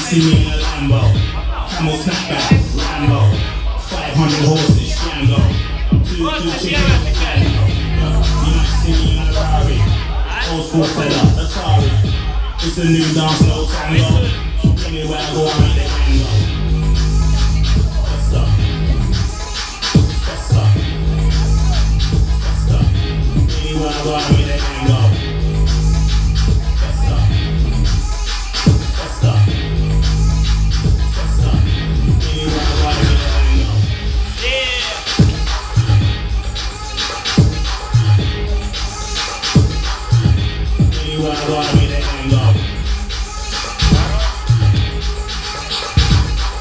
see me in a Lambo, camel snapback, Rambo, 500 horses, Django, two chickens, Django. You might see me in a Rari, old school fella, Atari. It's a new dance, no tango. Anywhere I go, I make the tango. Festa, festa, festa. Anywhere I go, I make the tango. Festa, festa, festa. Anywhere I go, I make the tango. Yeah. Anywhere I go, I make the tango.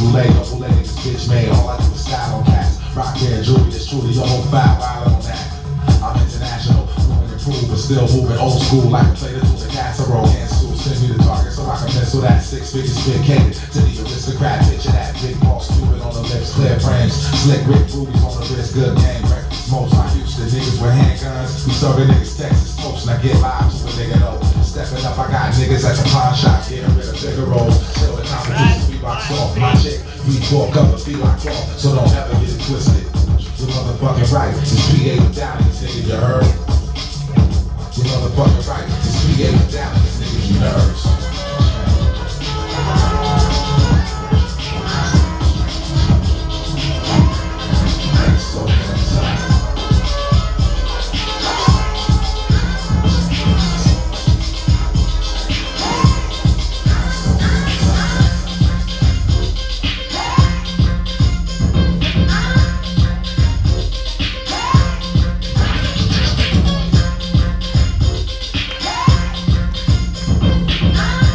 Kool-Aid, double A, this bitch made. All I do is style on cats. Rock hair, jewelry, that's truly your whole file. Wild on that. I'm international, moving and prove, but still moving old school. Like a play to the casserole. Hand school, send me the target so I can pencil that 6 figure spit catered to the aristocrat. Picture that big boss, stupid on the lips, clear frames, slick Rick rubies on the wrist, good game. Breakfast most like Houston niggas with handguns. We serving niggas Texas toast, and I get live to a nigga though. Stepping up, I got niggas at the pawn shop, getting rid of bigger rolls. Still the competition, we box off. My chick, we pork up and feel like off, so don't ever get it twisted. You're motherfucking right, it's PA medallions, nigga, you heard? You're motherfucking right, it's PA medallions, nigga, you nerds. Ah!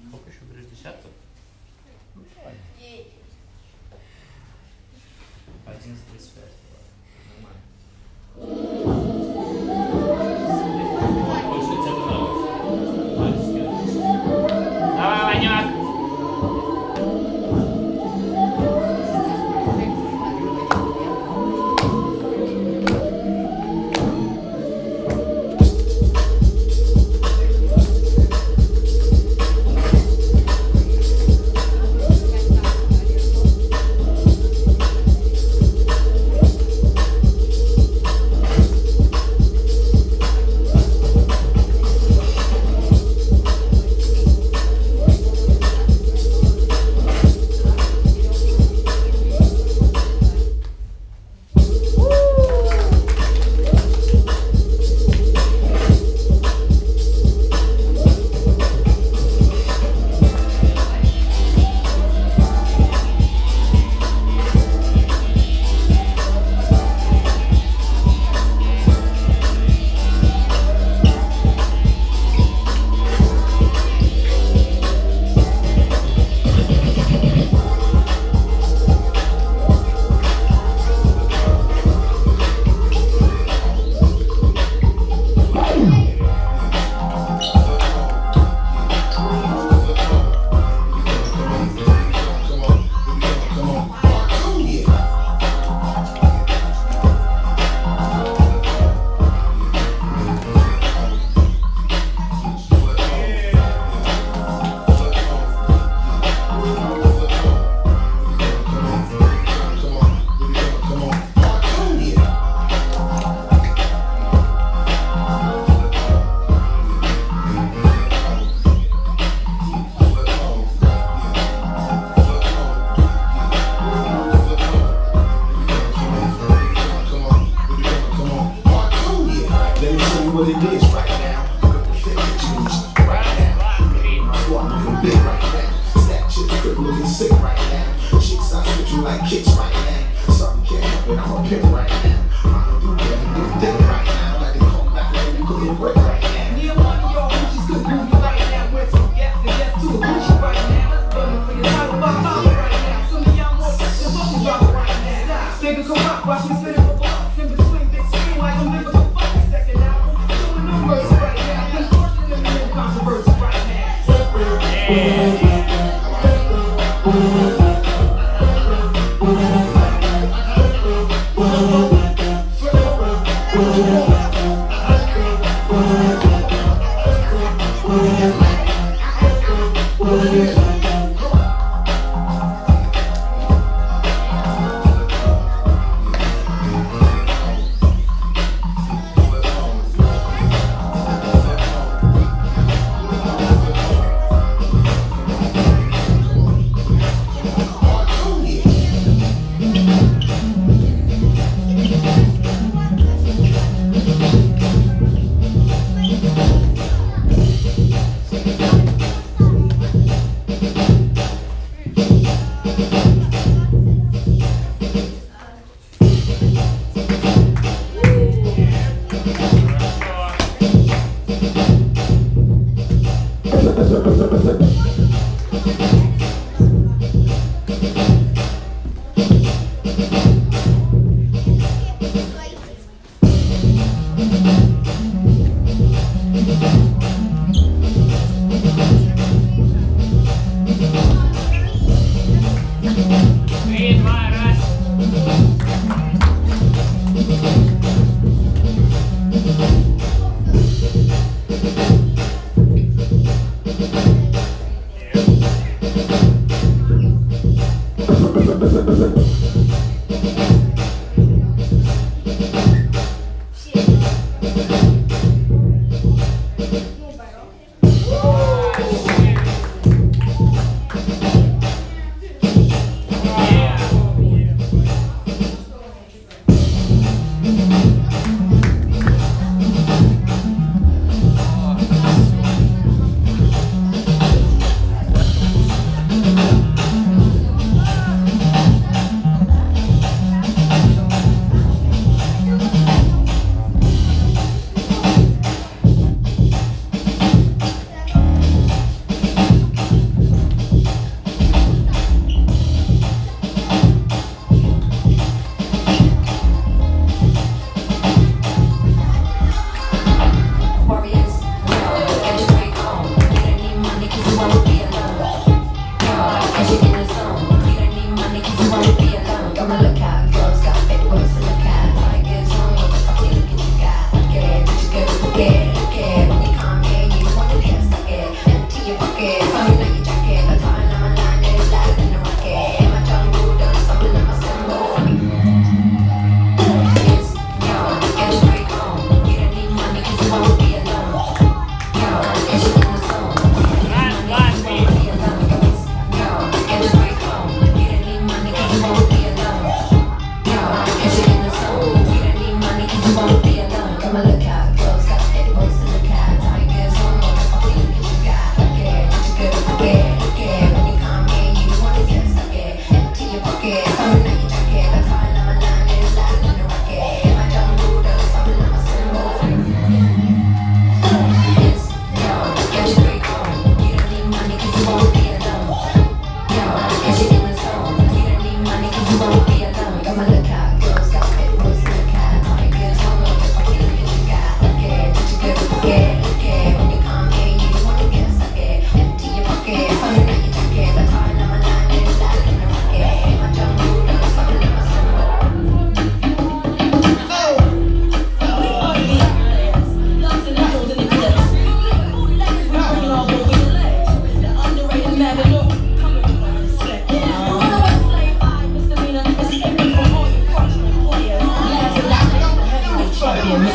Сколько еще говоришь, десятков? 11:35. Нормально. Давай, Ванек! What it is right now. With the fit that you use right now. My squad looking big right now. Stack chips, quick looking sick right now. Chicks I switch you like kicks right now. Something can't help it, I'm a pimp right now. I'm a dude that do dick right now. Like they come back and you couldn't break right now. Near one of y'all bitches could move you right now. Went from gap to gap to a Gucci right now. Burning for your title, fuck holler right now. Some of y'all more sex than fucking rock right now. Nigga come rock, watch me spin for blocks. In between big screen like I'm living for fucking second album. Doing numbers right now. Unfortunately, no controversy right now.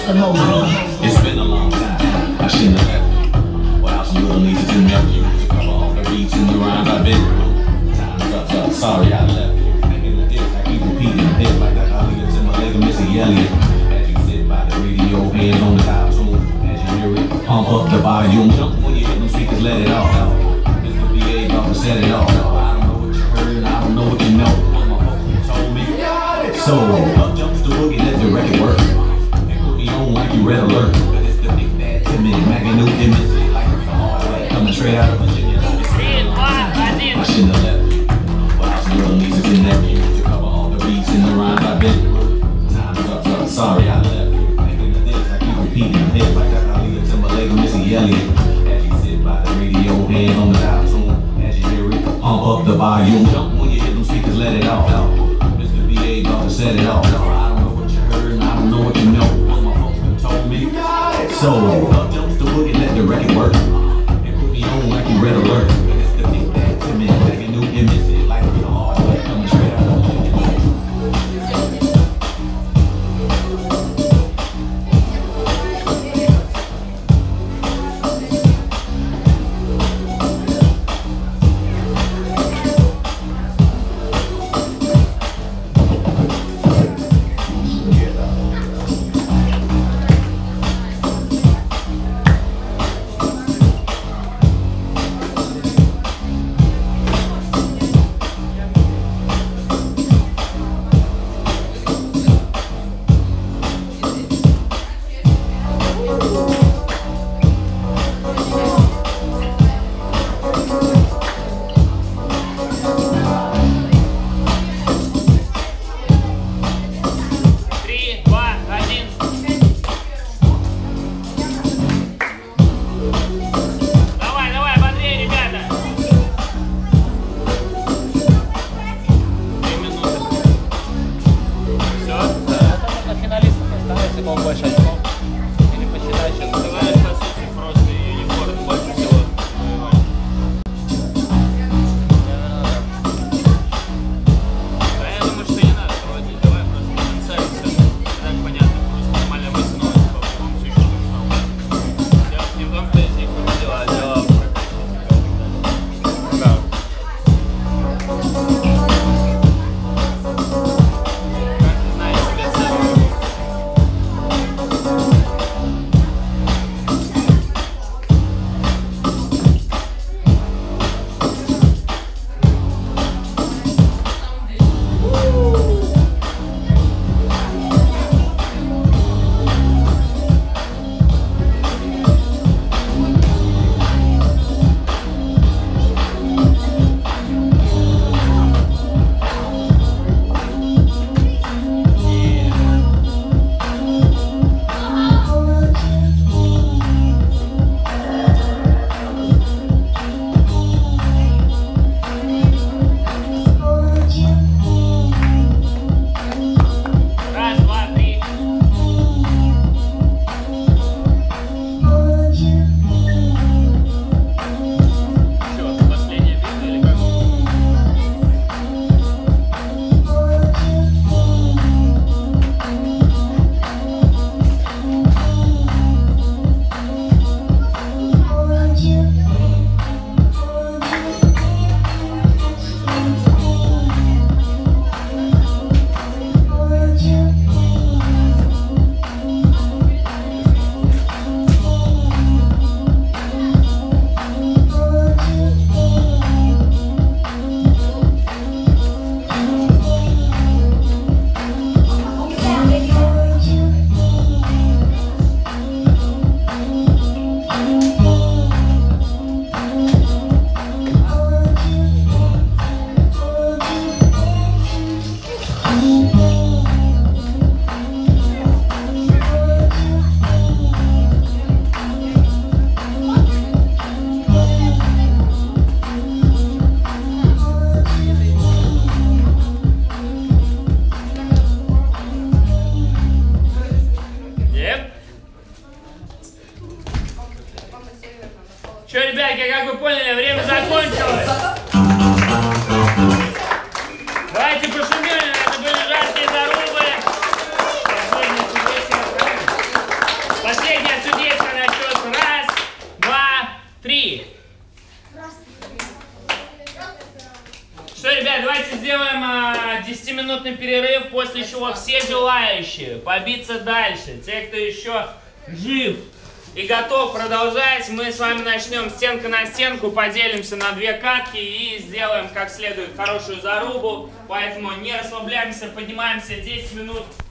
It's been a long time, I shouldn't have left you. Without some little nieces and nephews to cover all the beats and the rhymes I've been through. Time's up, sorry I left you. Making the hits, I keep repeating the hit like that Aaliyah Timberlake or Missy Elliott. As you sit by the radio, hands on the dial tune. As you hear it, pump up the volume. Jump when you hit them speakers, let it off. This the VA about to set it off. I don't know what you heard, I don't know what you know. But my folks told me, so up jumps the boogie, let the record work. Like you red alert, but it's the big bad timid Magnew image, like the hard way coming straight out of Virginia. I shouldn't have left you, but I was little nieces and nephews to cover all the beats and the rhymes I've been through. Time's up, sorry I left you. Making the hits, I keep repeating the hit like that Aaliyah Timberlake or Missy Elliott. As you sit by the radio, hand on the dial tune. As you hear it, pump up the volume. Jump when you hit them speakers, let it off. Mr. VA about to set it off. I don't know what you heard and I don't know what you know. Told me, so up jumps the boogie, let the record work. And put me on like you red alert. But it's the big bad timid, like a new image, like the hard way coming straight out of the 10-минутный перерыв, после чего все желающие побиться дальше, те, кто еще жив и готов продолжать, мы с вами начнем стенка на стенку, поделимся на 2 катки и сделаем как следует хорошую зарубу. Поэтому не расслабляемся, поднимаемся 10 минут